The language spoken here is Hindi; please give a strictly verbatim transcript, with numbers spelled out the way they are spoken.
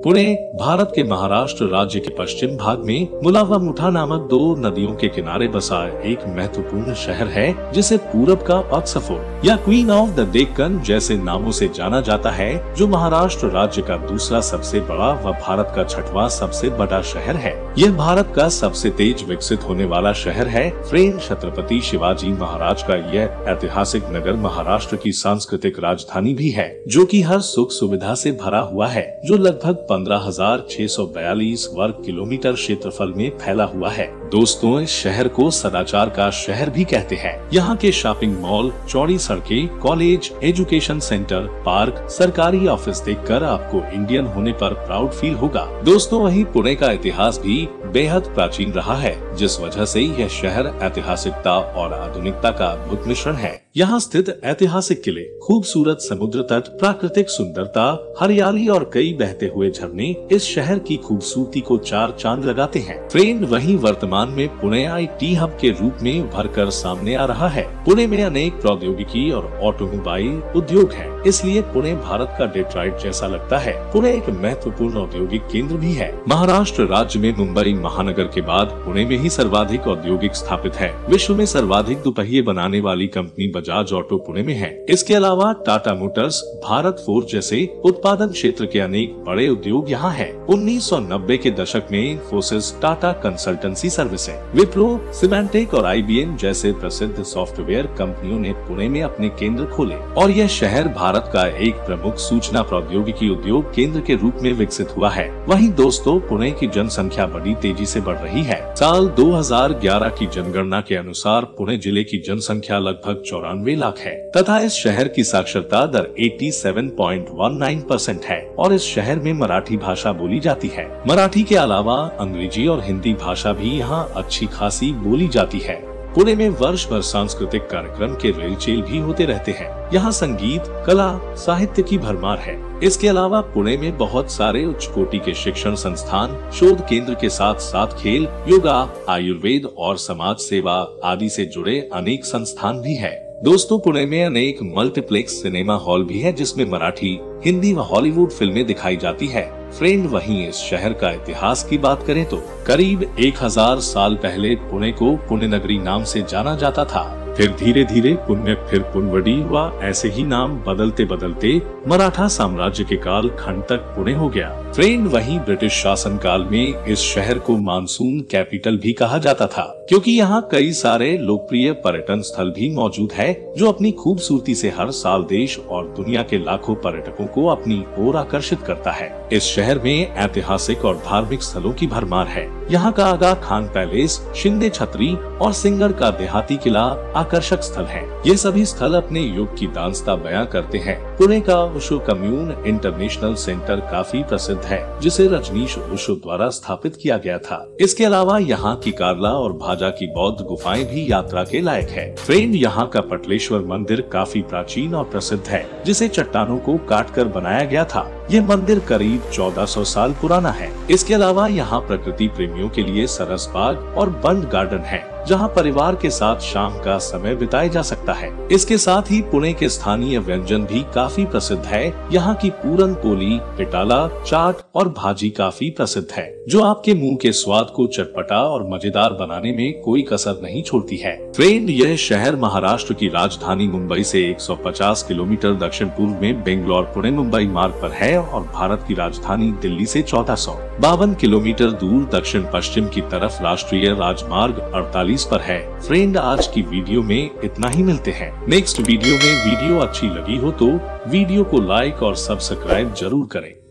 पुणे भारत के महाराष्ट्र राज्य के पश्चिम भाग में मुलावा मुठा नामक दो नदियों के किनारे बसा एक महत्वपूर्ण शहर है, जिसे पूरब का ऑक्सफोर्ड या क्वीन ऑफ द डेक्कन जैसे नामों से जाना जाता है, जो महाराष्ट्र राज्य का दूसरा सबसे बड़ा व भारत का छठवां सबसे बड़ा शहर है। यह भारत का सबसे तेज विकसित होने वाला शहर है। फ्रेंड छत्रपति शिवाजी महाराज का यह ऐतिहासिक नगर महाराष्ट्र की सांस्कृतिक राजधानी भी है, जो कि हर सुख सुविधा से भरा हुआ है, जो लगभग पंद्रह हजार छह सौ बयालीस वर्ग किलोमीटर क्षेत्रफल में फैला हुआ है। दोस्तों, इस शहर को सदाचार का शहर भी कहते हैं। यहाँ के शॉपिंग मॉल, चौड़ी सड़कें, कॉलेज, एजुकेशन सेंटर, पार्क, सरकारी ऑफिस देखकर आपको इंडियन होने पर प्राउड फील होगा। दोस्तों, वहीं पुणे का इतिहास भी बेहद प्राचीन रहा है, जिस वजह से यह शहर ऐतिहासिकता और आधुनिकता का अद्भुत मिश्रण है। यहाँ स्थित ऐतिहासिक किले, खूबसूरत समुद्र तट, प्राकृतिक सुंदरता, हरियाली और कई बहते हुए झरने इस शहर की खूबसूरती को चार चांद लगाते हैं। फ्रेंड, वहीं वर्तमान में पुणे आईटी हब के रूप में उभर कर सामने आ रहा है। पुणे में अनेक प्रौद्योगिकी और ऑटोमोबाइल उद्योग है, इसलिए पुणे भारत का डेट्रॉइट जैसा लगता है। पुणे एक महत्वपूर्ण औद्योगिक केंद्र भी है। महाराष्ट्र राज्य में मुंबई महानगर के बाद पुणे में ही सर्वाधिक औद्योगिक स्थापित है। विश्व में सर्वाधिक दुपहिए बनाने वाली कंपनी बजाज ऑटो पुणे में है। इसके अलावा टाटा मोटर्स, भारत फोर्ज जैसे उत्पादन क्षेत्र के अनेक बड़े उद्योग यहाँ हैं। उन्नीस सौ नब्बे के दशक में Infosys, Tata consultancy services, Wipro, Symantec और आईबीएम जैसे प्रसिद्ध सॉफ्टवेयर कंपनियों ने पुणे में अपने केंद्र खोले और यह शहर भारत का एक प्रमुख सूचना प्रौद्योगिकी उद्योग केंद्र के रूप में विकसित हुआ है। वहीं दोस्तों, पुणे की जनसंख्या बड़ी तेजी से बढ़ रही है। साल दो हज़ार ग्यारह की जनगणना के अनुसार पुणे जिले की जनसंख्या लगभग चौरानवे लाख है तथा इस शहर की साक्षरता दर सत्तासी पॉइंट एक नौ परसेंट है और इस शहर में मराठी भाषा बोली जाती है। मराठी के अलावा अंग्रेजी और हिंदी भाषा भी यहाँ अच्छी खासी बोली जाती है। पुणे में वर्ष भर सांस्कृतिक कार्यक्रम के रेलचेल भी होते रहते हैं। यहाँ संगीत, कला, साहित्य की भरमार है। इसके अलावा पुणे में बहुत सारे उच्च कोटि के शिक्षण संस्थान, शोध केंद्र के साथ साथ खेल, योगा, आयुर्वेद और समाज सेवा आदि से जुड़े अनेक संस्थान भी है। दोस्तों, पुणे में अनेक मल्टीप्लेक्स सिनेमा हॉल भी है, जिसमें मराठी, हिंदी व हॉलीवुड फिल्में दिखाई जाती है। फ्रेंड, वहीं इस शहर का इतिहास की बात करें तो करीब एक हजार साल पहले पुणे को पुण्य नगरी नाम से जाना जाता था। फिर धीरे धीरे पुण्य, फिर पुनवडी व ऐसे ही नाम बदलते बदलते मराठा साम्राज्य के काल खंड तक पुणे हो गया। फ्रेंड, वहीं ब्रिटिश शासन काल में इस शहर को मानसून कैपिटल भी कहा जाता था, क्योंकि यहाँ कई सारे लोकप्रिय पर्यटन स्थल भी मौजूद है, जो अपनी खूबसूरती से हर साल देश और दुनिया के लाखों पर्यटकों को अपनी ओर आकर्षित करता है। इस शहर में ऐतिहासिक और धार्मिक स्थलों की भरमार है। यहाँ का आगा खान पैलेस, शिंदे छतरी और सिंगर का देहाती किला आकर्षक स्थल है। ये सभी स्थल अपने युग की दांस्ता बयां करते हैं। पुणे का ओशो कम्यून इंटरनेशनल सेंटर काफी प्रसिद्ध है, जिसे रजनीश ओशो द्वारा स्थापित किया गया था। इसके अलावा यहाँ की कार्ला और भाजा की बौद्ध गुफाएं भी यात्रा के लायक है। फ्रेंड, यहाँ का पटलेश्वर मंदिर काफी प्राचीन और प्रसिद्ध है, जिसे चट्टानों को काट कर बनाया गया था। यह मंदिर करीब चौदह सौ साल पुराना है। इसके अलावा यहाँ प्रकृति प्रेमियों के लिए सरस बाग और बंड गार्डन है, जहाँ परिवार के साथ शाम का समय बिताया जा सकता है। इसके साथ ही पुणे के स्थानीय व्यंजन भी काफी प्रसिद्ध है। यहाँ की पूरन पोली, पिटाला, चाट और भाजी काफी प्रसिद्ध है, जो आपके मुंह के स्वाद को चटपटा और मजेदार बनाने में कोई कसर नहीं छोड़ती है। फ्रेंड, यह शहर महाराष्ट्र की राजधानी मुंबई से एक सौ पचास किलोमीटर दक्षिण पूर्व में बेंगलोर पुणे मुंबई मार्ग पर है और भारत की राजधानी दिल्ली से चौदह सौ बावन किलोमीटर दूर दक्षिण पश्चिम की तरफ राष्ट्रीय राजमार्ग अड़तालीस पर है। फ्रेंड, आज की वीडियो में इतना ही। मिलते हैं नेक्स्ट वीडियो में। वीडियो अच्छी लगी हो तो वीडियो को लाइक और सब्सक्राइब जरूर करें।